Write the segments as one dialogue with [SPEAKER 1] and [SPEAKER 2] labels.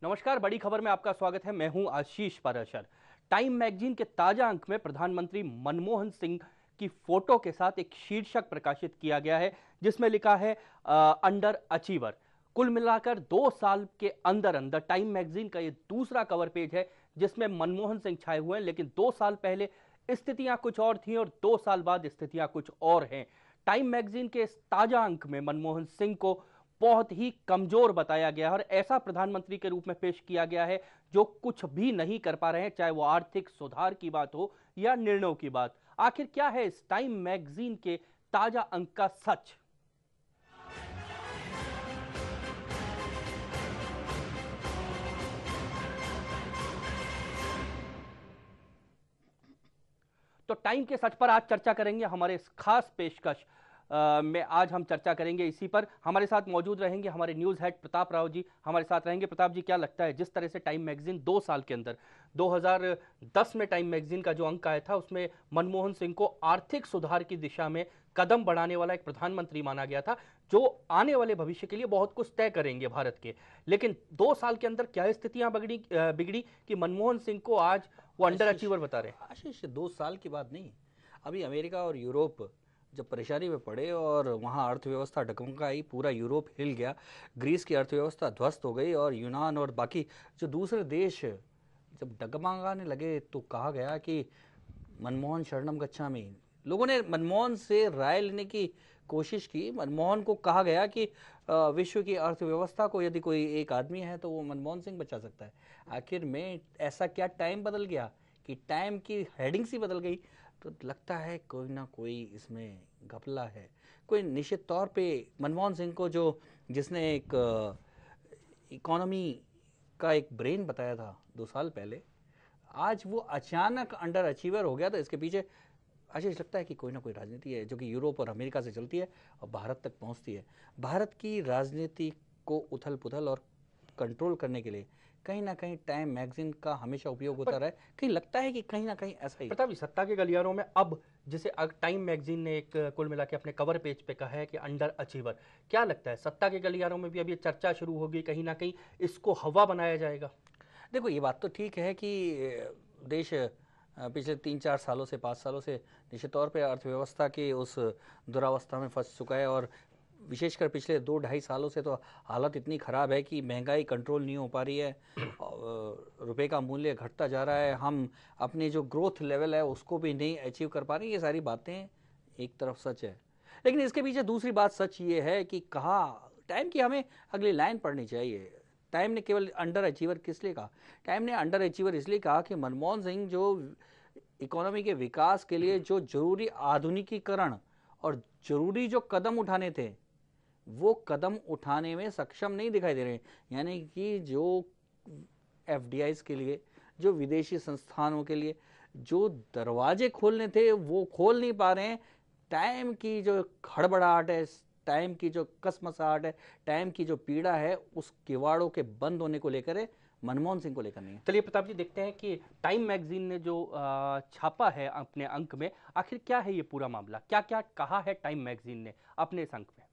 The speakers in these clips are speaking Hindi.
[SPEAKER 1] नमस्कार, बड़ी खबर में आपका स्वागत है। मैं हूं आशीष पाराशर। टाइम मैगजीन के ताजा अंक में प्रधानमंत्री मनमोहन सिंह की फोटो के साथ एक शीर्षक प्रकाशित किया गया है जिसमें लिखा है अंडर अचीवर। कुल मिलाकर 2 साल के अंदर अंदर टाइम मैगजीन का ये दूसरा कवर पेज है जिसमें मनमोहन सिंह छाए हुए हैं, लेकिन 2 साल पहले स्थितियां कुछ और थी और 2 साल बाद स्थितियां कुछ और हैं। टाइम मैगजीन के इस ताजा अंक में मनमोहन सिंह को बहुत ही कमजोर बताया गया है और ऐसा प्रधानमंत्री के रूप में पेश किया गया है जो कुछ भी नहीं कर पा रहे हैं, चाहे वो आर्थिक सुधार की बात हो या निर्णयों की बात। आखिर क्या है इस टाइम मैगजीन के ताजा अंक का सच? तो टाइम के सच पर आज चर्चा करेंगे। हमारे इस खास पेशकश में आज हम चर्चा करेंगे इसी पर। हमारे साथ मौजूद रहेंगे हमारे न्यूज हेड प्रताप राव जी, हमारे साथ रहेंगे। प्रताप जी, क्या लगता है जिस तरह से टाइम मैगजीन 2 साल के अंदर 2010 में टाइम मैगजीन का जो अंक आया था उसमें मनमोहन सिंह को आर्थिक सुधार की दिशा में कदम बढ़ाने वाला एक प्रधानमंत्री माना गया था जो आने वाले भविष्य के लिए बहुत कुछ तय करेंगे भारत के, लेकिन 2 साल के अंदर क्या स्थितियां बिगड़ी कि मनमोहन सिंह को आज वो अंडर अचीवर बता रहे हैं?
[SPEAKER 2] आशीष, 2 साल की बात नहीं, अभी अमेरिका और यूरोप जब परेशानी में पड़े और वहाँ अर्थव्यवस्था डगमगाई, पूरा यूरोप हिल गया, ग्रीस की अर्थव्यवस्था ध्वस्त हो गई और यूनान और बाकी जो दूसरे देश जब डगमगाने लगे तो कहा गया कि मनमोहन शरणम गच्छामि। लोगों ने मनमोहन से राय लेने की कोशिश की। मनमोहन को कहा गया कि विश्व की अर्थव्यवस्था को यदि कोई एक आदमी है तो वो मनमोहन सिंह बचा सकता है। आखिर में ऐसा क्या टाइम बदल गया कि टाइम की हेडिंग सी बदल गई? तो लगता है कोई ना कोई इसमें घपला है। कोई निश्चित तौर पे मनमोहन सिंह को जिसने एक इकोनॉमी का एक ब्रेन बताया था 2 साल पहले, आज वो अचानक अंडर अचीवर हो गया। तो इसके पीछे आशीष लगता है कि कोई ना कोई राजनीति है जो कि यूरोप और अमेरिका से चलती है और भारत तक पहुंचती है। भारत की राजनीति को उथल पुथल और कंट्रोल करने के लिए कहीं ना कहीं टाइम मैगजीन का हमेशा उपयोग होता रहा है। कहीं लगता है कि कहीं ना कहीं ऐसा ही
[SPEAKER 1] प्रताप जी, सत्ता के गलियारों में अब जैसे टाइम मैगजीन ने एक कुल मिला के अपने कवर पेज पे कहा है कि अंडर अचीवर, क्या लगता है सत्ता के गलियारों में भी अब ये चर्चा शुरू होगी, कहीं ना कहीं इसको हवा बनाया जाएगा?
[SPEAKER 2] देखो, ये बात तो ठीक है कि देश पिछले 3-4 सालों से 5 सालों से निश्चित तौर पे अर्थव्यवस्था की उस दुरावस्था में फंस चुका है और विशेषकर पिछले 2-2.5 सालों से तो हालत इतनी ख़राब है कि महंगाई कंट्रोल नहीं हो पा रही है, रुपए का मूल्य घटता जा रहा है, हम अपनी जो ग्रोथ लेवल है उसको भी नहीं अचीव कर पा रहे हैं। ये सारी बातें एक तरफ सच है, लेकिन इसके पीछे दूसरी बात सच ये है कि कहा टाइम की हमें अगली लाइन पढ़नी चाहिए। टाइम ने केवल अंडर अचीवर किस लिए कहा? टाइम ने अंडर अचीवर इसलिए कहा कि मनमोहन सिंह जो इकोनॉमी के विकास के लिए जो जरूरी आधुनिकीकरण और जरूरी जो कदम उठाने थे वो कदम उठाने में सक्षम नहीं दिखाई दे रहे हैं। यानी कि जो एफडीआईज के लिए, जो विदेशी संस्थानों के लिए जो दरवाजे खोलने थे वो खोल नहीं पा रहे हैं। टाइम की जो हड़बड़ाहट है, टाइम की जो कसमसाहट है, टाइम की जो पीड़ा है, उस किवाड़ों के बंद होने को लेकर है, मनमोहन सिंह को लेकर नहीं है।
[SPEAKER 1] चलिए प्रताप जी, देखते हैं कि टाइम मैगजीन ने जो छापा है अपने अंक में, आखिर क्या है ये पूरा मामला, क्या क्या कहा है टाइम मैगजीन ने अपने इस अंक में।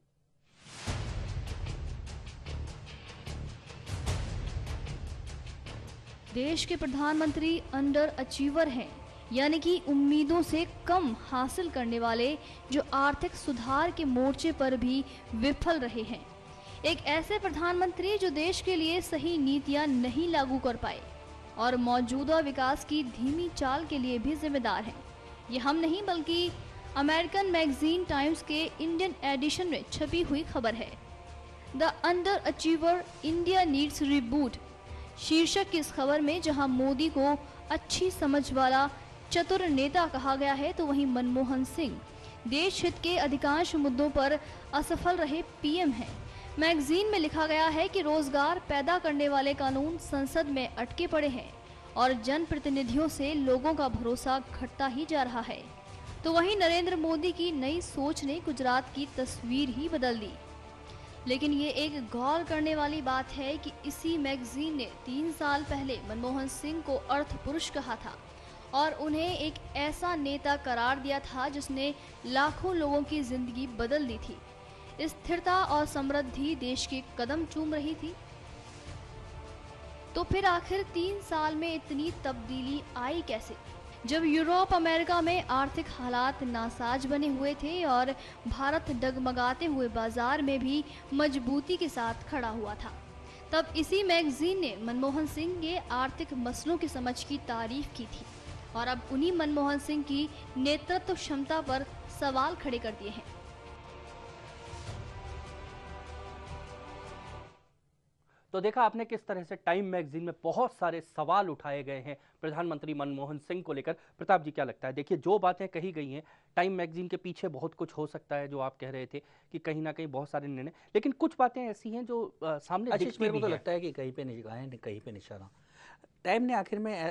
[SPEAKER 3] देश के प्रधानमंत्री अंडर अचीवर हैं, यानी कि उम्मीदों से कम हासिल करने वाले, जो आर्थिक सुधार के मोर्चे पर भी विफल रहे हैं। एक ऐसे प्रधानमंत्री जो देश के लिए सही नीतियां नहीं लागू कर पाए और मौजूदा विकास की धीमी चाल के लिए भी जिम्मेदार हैं। ये हम नहीं बल्कि अमेरिकन मैगजीन टाइम्स के इंडियन एडिशन में छपी हुई खबर है। The underachiever India needs reboot शीर्षक की इस खबर में जहां मोदी को अच्छी समझ वाला चतुर नेता कहा गया है, तो वहीं मनमोहन सिंह देश हित के अधिकांश मुद्दों पर असफल रहे पीएम हैं। मैगजीन में लिखा गया है कि रोजगार पैदा करने वाले कानून संसद में अटके पड़े हैं और जनप्रतिनिधियों से लोगों का भरोसा घटता ही जा रहा है। तो वहीं नरेंद्र मोदी की नई सोच ने गुजरात की तस्वीर ही बदल दी। लेकिन ये एक गौर करने वाली बात है कि इसी मैगजीन ने 3 साल पहले मनमोहन सिंह को अर्थ पुरुष कहा था और उन्हें एक ऐसा नेता करार दिया था जिसने लाखों लोगों की जिंदगी बदल दी थी। स्थिरता और समृद्धि देश के कदम चूम रही थी। तो फिर आखिर 3 साल में इतनी तब्दीली आई कैसे, जब यूरोप अमेरिका में आर्थिक हालात नासाज बने हुए थे और भारत डगमगाते हुए बाजार में भी मजबूती के साथ खड़ा हुआ था। तब इसी मैगजीन ने मनमोहन सिंह के आर्थिक मसलों की समझ की तारीफ की थी और अब उन्हीं मनमोहन सिंह की नेतृत्व क्षमता पर सवाल खड़े कर दिए हैं।
[SPEAKER 1] तो देखा आपने किस तरह से टाइम मैगजीन में बहुत सारे सवाल उठाए गए हैं प्रधानमंत्री मनमोहन सिंह को लेकर। प्रताप जी क्या लगता है, देखिए जो बातें कही गई हैं टाइम मैगजीन के पीछे बहुत कुछ हो सकता है, जो आप कह रहे थे कि कहीं ना कहीं बहुत सारे निर्णय, लेकिन कुछ बातें ऐसी हैं जो सामने दिखती
[SPEAKER 2] मेरे को
[SPEAKER 1] भी
[SPEAKER 2] तो
[SPEAKER 1] हैं।
[SPEAKER 2] लगता है कि कहीं पे निगाह है कहीं पे निशाना। टाइम ने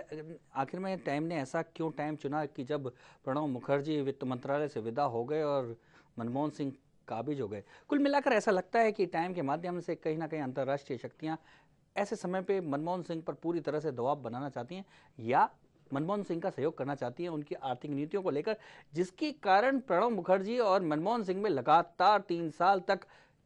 [SPEAKER 2] आखिर में टाइम ने ऐसा क्यों टाइम चुना कि जब प्रणब मुखर्जी वित्त मंत्रालय से विदा हो गए और मनमोहन सिंह काबिज हो गए। कुल मिलाकर ऐसा लगता है कि टाइम के माध्यम से कहीं ना कहीं अंतर्राष्ट्रीय शक्तियां ऐसे समय पे मनमोहन सिंह पर पूरी तरह से दबाव बनाना चाहती हैं या मनमोहन सिंह का सहयोग करना चाहती हैं उनकी आर्थिक नीतियों को लेकर, जिसके कारण प्रणब मुखर्जी और मनमोहन सिंह में लगातार 3 साल तक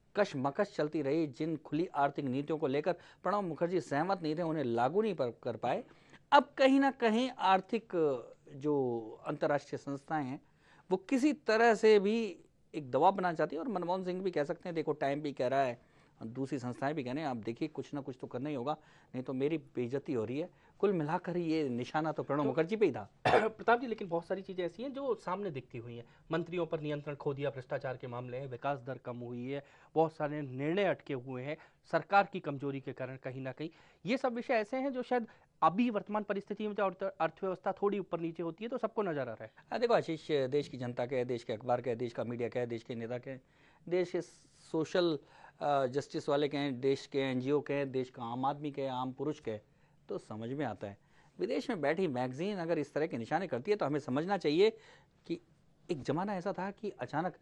[SPEAKER 2] कशमकश चलती रही। जिन खुली आर्थिक नीतियों को लेकर प्रणब मुखर्जी सहमत नहीं थे, उन्हें लागू नहीं कर पाए। अब कहीं ना कहीं आर्थिक जो अंतर्राष्ट्रीय संस्थाएं हैं वो किसी तरह से भी एक दबाव बनाना चाहती है और मनमोहन सिंह भी कह सकते हैं, देखो टाइम भी कह रहा है, दूसरी संस्थाएं भी कह रहे हैं, आप देखिए कुछ ना कुछ तो करना ही होगा, नहीं तो मेरी बेइज्जती हो रही है। कुल मिलाकर ये निशाना तो प्रणब मुखर्जी पे ही था।
[SPEAKER 1] प्रताप जी, लेकिन बहुत सारी चीजें ऐसी हैं जो सामने दिखती हुई हैं। मंत्रियों पर नियंत्रण खो दिया, भ्रष्टाचार के मामले हैं, विकास दर कम हुई है, बहुत सारे निर्णय अटके हुए हैं सरकार की कमजोरी के कारण कहीं ना कहीं। ये सब विषय ऐसे हैं जो शायद अभी वर्तमान परिस्थिति में जब अर्थव्यवस्था थोड़ी ऊपर नीचे होती है तो सबको नजर आ रहा है।
[SPEAKER 2] देखो आशीष, देश की जनता के, देश के अखबार के, देश का मीडिया के, देश के नेता के, देश के सोशल जस्टिस वाले के हैं, देश के एनजीओ के हैं, देश का आम आदमी के, आम पुरुष के, तो समझ में आता है। विदेश में बैठी मैगजीन अगर इस तरह के निशाने करती है तो हमें समझना चाहिए कि एक ज़माना ऐसा था कि अचानक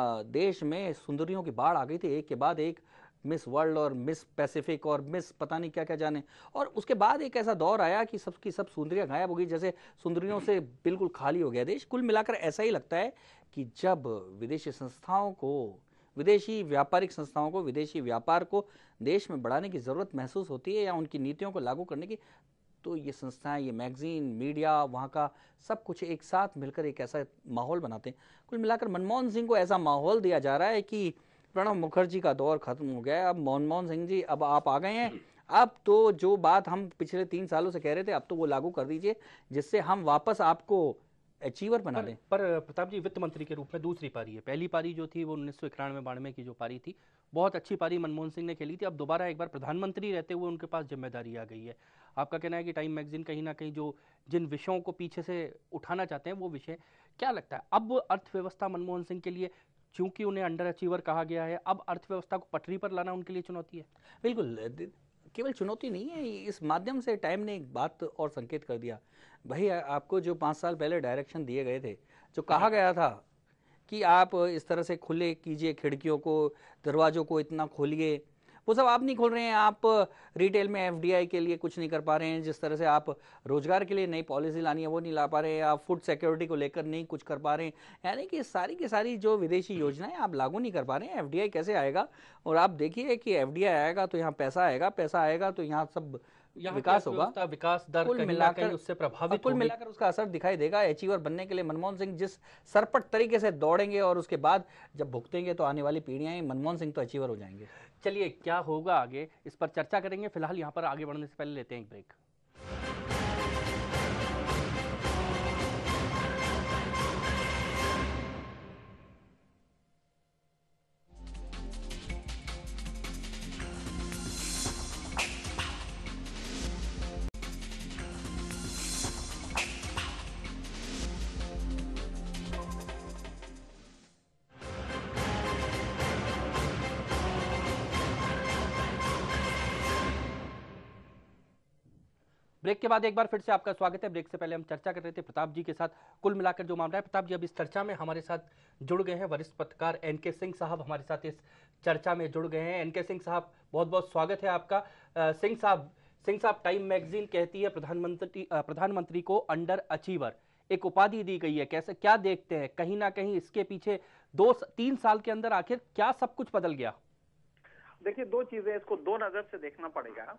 [SPEAKER 2] देश में सुंदरियों की बाढ़ आ गई थी, एक के बाद एक, मिस वर्ल्ड और मिस पैसिफिक और मिस पता नहीं क्या क्या जाने, और उसके बाद एक ऐसा दौर आया कि सबकी सब सुंदरियां गायब हो गई, जैसे सुंदरियों से बिल्कुल खाली हो गया देश। कुल मिलाकर ऐसा ही लगता है कि जब विदेशी संस्थाओं को, विदेशी व्यापारिक संस्थाओं को, विदेशी व्यापार को देश में बढ़ाने की ज़रूरत महसूस होती है या उनकी नीतियों को लागू करने की, तो ये संस्थाएं, ये मैगजीन, मीडिया, वहाँ का सब कुछ एक साथ मिलकर एक ऐसा माहौल बनाते हैं। कुल मिलाकर मनमोहन सिंह को ऐसा माहौल दिया जा रहा है कि प्रणब मुखर्जी का दौर खत्म हो गया है, अब मनमोहन सिंह जी अब आप आ गए हैं, अब तो जो बात हम पिछले 3 सालों से कह रहे थे अब तो वो लागू कर दीजिए, जिससे हम वापस आपको अचीवर बना दें।
[SPEAKER 1] पर प्रताप जी, वित्त मंत्री के रूप में दूसरी पारी है। पहली पारी जो थी वो 1991-92 की जो पारी थी, बहुत अच्छी पारी मनमोहन सिंह ने खेली थी। अब दोबारा एक बार प्रधानमंत्री रहते हुए उनके पास जिम्मेदारी आ गई है। आपका कहना है कि टाइम मैगजीन कहीं ना कहीं जो जिन विषयों को पीछे से उठाना चाहते हैं वो विषय, क्या लगता है अब अर्थव्यवस्था मनमोहन सिंह के लिए, चूंकि उन्हें अंडर अचीवर कहा गया है, अब अर्थव्यवस्था को पटरी पर लाना उनके लिए चुनौती है?
[SPEAKER 2] बिल्कुल, केवल चुनौती नहीं है, इस माध्यम से टाइम ने एक बात और संकेत कर दिया। भाई आपको जो 5 साल पहले डायरेक्शन दिए गए थे, जो कहा गया था कि आप इस तरह से खुले कीजिए खिड़कियों को, दरवाजों को इतना खोलिए, वो सब आप नहीं खोल रहे हैं। आप रिटेल में एफडीआई के लिए कुछ नहीं कर पा रहे हैं, जिस तरह से आप रोजगार के लिए नई पॉलिसी लानी है वो नहीं ला पा रहे हैं, आप फूड सिक्योरिटी को लेकर नहीं कुछ कर पा रहे हैं, यानी कि सारी की सारी जो विदेशी योजनाएं आप लागू नहीं कर पा रहे हैं। एफडीआई कैसे आएगा? और आप देखिए कि एफडीआई आएगा तो यहाँ पैसा आएगा, पैसा आएगा तो यहाँ सब विकास होगा,
[SPEAKER 1] विकास दर कहीं ना कहीं उससे प्रभावित,
[SPEAKER 2] कुल मिलाकर उसका असर दिखाई देगा। अचीवर बनने के लिए मनमोहन सिंह जिस सरपट तरीके से दौड़ेंगे और उसके बाद जब भुगतेंगे तो आने वाली पीढ़ियां, मनमोहन सिंह तो अचीवर हो जाएंगे।
[SPEAKER 1] चलिए क्या होगा आगे, इस पर चर्चा करेंगे। फिलहाल यहाँ पर आगे बढ़ने से पहले लेते हैं एक ब्रेक। ब्रेक के बाद एक बार फिर से आपका स्वागत है। ब्रेक से पहले हम चर्चा कर रहे थे प्रताप जी के साथ कुल मिलाकर जो मामला है। प्रताप जी, अब इस चर्चा में हमारे साथ जुड़ गए हैं वरिष्ठ पत्रकार एनके सिंह साहब, हमारे साथ इस चर्चा में जुड़ गए हैं। एनके सिंह साहब, बहुत बहुत स्वागत है आपका। सिंह साहब, टाइम मैगजीन कहती है प्रधानमंत्री को अंडर अचीवर एक उपाधि दी गई है, कैसे क्या देखते हैं? कहीं ना कहीं इसके पीछे 2-3 साल के अंदर आखिर क्या सब कुछ बदल गया?
[SPEAKER 4] देखिए, दो चीजें, इसको दो नजर से देखना पड़ेगा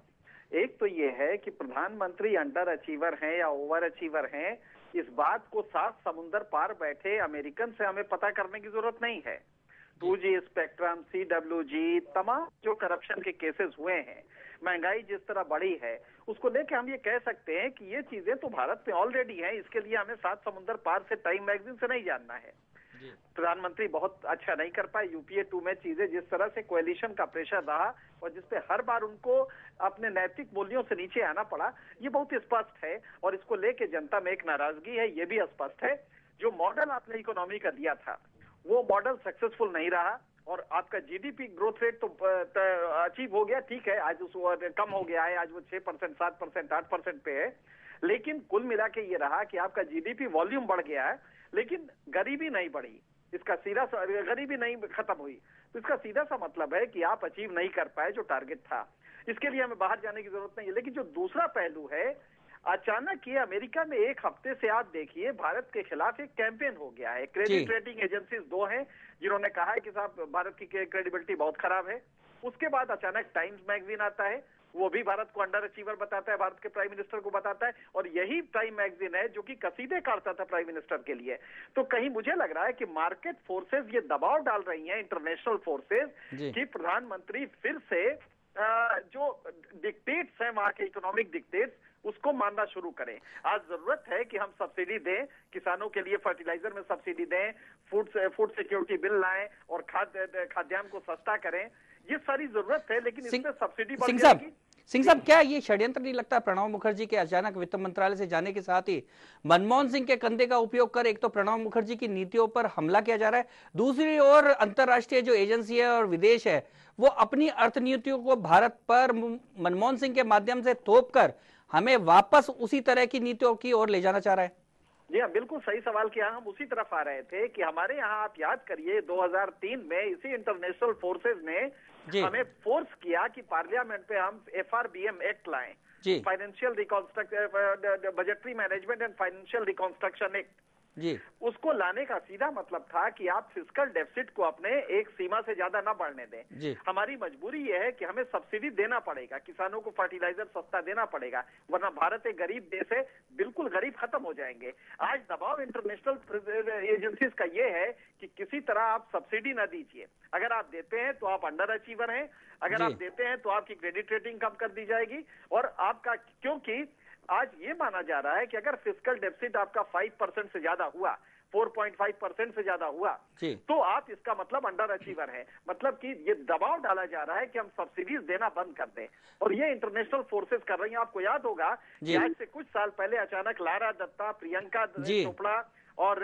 [SPEAKER 4] एक तो ये है कि प्रधानमंत्री अंडर अचीवर हैं या ओवर अचीवर हैं, इस बात को 7 समुंदर पार बैठे अमेरिकन से हमें पता करने की जरूरत नहीं है। 2G स्पेक्ट्रम, CWG, तमाम जो करप्शन के केसेस हुए हैं, महंगाई जिस तरह बढ़ी है, उसको लेके हम ये कह सकते हैं कि ये चीजें तो भारत में ऑलरेडी हैं, इसके लिए हमें 7 समुंदर पार से टाइम मैगजीन से नहीं जानना है। प्रधानमंत्री बहुत अच्छा नहीं कर पाए यूपीए 2 में, चीजें जिस तरह से कोएलिशन का प्रेशर रहा और जिसपे हर बार उनको अपने नैतिक मूल्यों से नीचे आना पड़ा, ये बहुत स्पष्ट है और इसको लेके जनता में एक नाराजगी है, ये भी स्पष्ट है। जो मॉडल आपने इकोनॉमी का दिया था वो मॉडल सक्सेसफुल नहीं रहा और आपका जीडीपी ग्रोथ रेट तो अचीव हो गया, ठीक है, आज उसको कम हो गया है, आज वो 6%, 7%, 8% पे है, लेकिन कुल मिला के ये रहा कि आपका जीडीपी वॉल्यूम बढ़ गया है लेकिन गरीबी नहीं बढ़ी, इसका सीधा सा गरीबी नहीं खत्म हुई, तो इसका सीधा सा मतलब है कि आप अचीव नहीं कर पाए जो टारगेट था। इसके लिए हमें बाहर जाने की जरूरत नहीं है। लेकिन जो दूसरा पहलू है, अचानक ये अमेरिका में एक हफ्ते से आप देखिए भारत के खिलाफ एक कैंपेन हो गया है। क्रेडिट रेटिंग एजेंसीज 2 हैं जिन्होंने कहा है कि साहब भारत की क्रेडिबिलिटी बहुत खराब है। उसके बाद अचानक टाइम्स मैगजीन आता है, वो भी भारत को अंडर अचीवर बताता है, भारत के प्राइम मिनिस्टर को बताता है, और यही टाइम मैगजीन है जो कि कसीदे काटता था प्राइम मिनिस्टर के लिए। तो कहीं मुझे लग रहा है कि मार्केट फोर्सेस ये दबाव डाल रही हैं, इंटरनेशनल फोर्सेस, कि प्रधानमंत्री फिर से जो डिक्टेट्स हैं वहां के इकोनॉमिक डिक्टेट्स उसको मानना शुरू करें। आज जरूरत है कि हम सब्सिडी दें, किसानों के लिए फर्टिलाइजर में सब्सिडी दें, फूड सिक्योरिटी बिल लाएं और खाद्यान्न को सस्ता करें, ये सारी जरूरत है, लेकिन इसमें सब्सिडी बढ़ जाएगी।
[SPEAKER 2] सिंह साहब, क्या ये षड्यंत्र नहीं लगता प्रणब मुखर्जी के अचानक वित्त मंत्रालय से जाने के साथ ही मनमोहन सिंह के कंधे का उपयोग कर एक तो प्रणब मुखर्जी की नीतियों पर हमला किया जा रहा है, दूसरी ओर अंतरराष्ट्रीय जो एजेंसी है और विदेश है वो अपनी अर्थनीतियों को भारत पर मनमोहन सिंह के माध्यम से थोप कर हमें वापस उसी तरह की नीतियों की ओर ले जाना चाह रहा है?
[SPEAKER 4] जी हाँ, बिल्कुल सही सवाल किया। हम उसी तरफ आ रहे थे कि हमारे यहाँ आप याद करिए 2003 में इसी इंटरनेशनल फोर्सेस ने हमें फोर्स किया कि पार्लियामेंट पे हम FRBM एक्ट लाएं, financial reconstruction, budgetary management and financial reconstruction act. उसको लाने का सीधा मतलब था कि आप फिस्कल डेफिसिट को अपने एक सीमा से ज्यादा ना बढ़ने दें। हमारी मजबूरी यह है कि हमें सब्सिडी देना पड़ेगा, किसानों को फर्टिलाइजर सस्ता देना पड़ेगा, वरना भारत एक गरीब देश है, बिल्कुल गरीब खत्म हो जाएंगे। आज दबाव इंटरनेशनल एजेंसीज का ये है कि किसी तरह आप सब्सिडी ना दीजिए, अगर आप देते हैं तो आप अंडर अचीवर हैं, अगर आप देते हैं तो आपकी क्रेडिट रेटिंग कम कर दी जाएगी और आपका, क्योंकि आज ये माना जा रहा है कि अगर फिस्कल डेफिसिट आपका 5% से ज्यादा हुआ, 4.5% से ज्यादा हुआ, तो आप इसका मतलब अंडर अचीवर है। मतलब कि ये दबाव डाला जा रहा है कि हम सब्सिडीज देना बंद कर दें, और ये इंटरनेशनल फोर्सेस कर रही हैं। आपको याद होगा कि आज से कुछ साल पहले अचानक लारा दत्ता, प्रियंका चोपड़ा और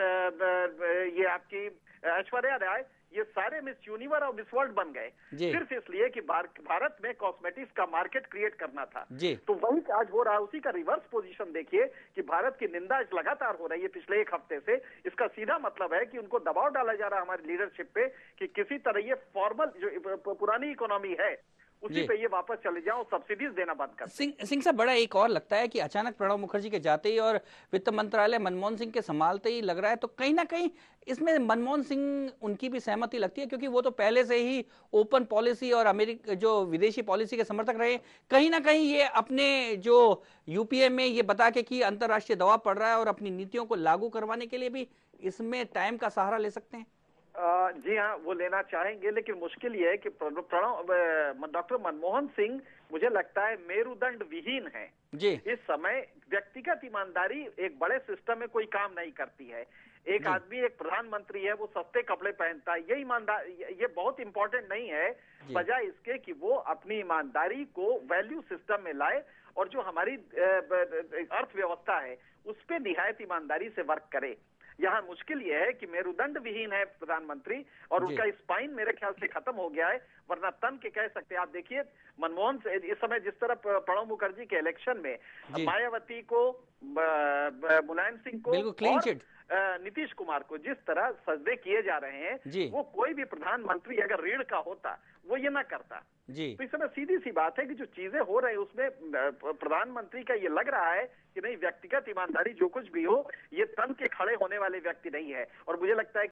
[SPEAKER 4] ये आपकी ऐश्वर्या राय, ये सारे मिस यूनिवर्स और मिस वर्ल्ड बन गए सिर्फ इसलिए कि भारत में कॉस्मेटिक्स का मार्केट क्रिएट करना था। तो वही आज हो रहा है, उसी का रिवर्स पोजीशन देखिए कि भारत की निंदा लगातार हो रही है पिछले एक हफ्ते से। इसका सीधा मतलब है कि उनको दबाव डाला जा रहा है हमारी लीडरशिप पे कि किसी तरह ये फॉर्मल जो पुरानी इकोनॉमी है उसी पे ये वापस चले जाओ, सब्सिडीज देना बंद कर।
[SPEAKER 2] सिंह साहब, बड़ा एक और लगता है कि अचानक प्रणब मुखर्जी के जाते ही और वित्त मंत्रालय मनमोहन सिंह के संभालते ही लग रहा है, तो कहीं ना कहीं इसमें मनमोहन सिंह उनकी भी सहमति लगती है, क्योंकि वो तो पहले से ही ओपन पॉलिसी और अमेरिका जो विदेशी पॉलिसी के समर्थक रहे। कहीं ना कहीं ये अपने जो यूपीए में ये बता के कि अंतर्राष्ट्रीय दबाव पड़ रहा है और अपनी नीतियों को लागू करवाने के लिए भी इसमें टाइम का सहारा ले सकते हैं।
[SPEAKER 4] जी हाँ, वो लेना चाहेंगे, लेकिन मुश्किल ये है कि डॉक्टर मनमोहन सिंह मुझे लगता है मेरुदंड विहीन है जी। इस समय व्यक्तिगत ईमानदारी एक बड़े सिस्टम में कोई काम नहीं करती है। एक आदमी, एक प्रधानमंत्री है, वो सस्ते कपड़े पहनता है, ये ईमानदार, ये बहुत इंपॉर्टेंट नहीं है, बजाय इसके कि वो अपनी ईमानदारी को वैल्यू सिस्टम में लाए और जो हमारी अर्थव्यवस्था है उस पर निहायत ईमानदारी से वर्क करे। यहाँ मुश्किल यह है कि मेरुदंड विहीन है प्रधानमंत्री और उनका स्पाइन मेरे ख्याल से खत्म हो गया है, वरना तन के कह सकते हैं। आप देखिए मनमोहन से इस समय जिस तरह प्रणब मुखर्जी के इलेक्शन में मायावती को, मुलायम सिंह को और नीतीश कुमार को जिस तरह सजदे किए जा रहे हैं, वो कोई भी प्रधानमंत्री अगर रीढ़ का होता वो ये ना करता जी। तो इस समय सीधी सी बात है कि जो चीजें हो रही है उसमें प्रधानमंत्री का ये लग रहा है कि नहीं, व्यक्तिगत ईमानदारी जो कुछ भी हो, ये तन के खड़े होने वाले व्यक्ति नहीं है। और मुझे लगता है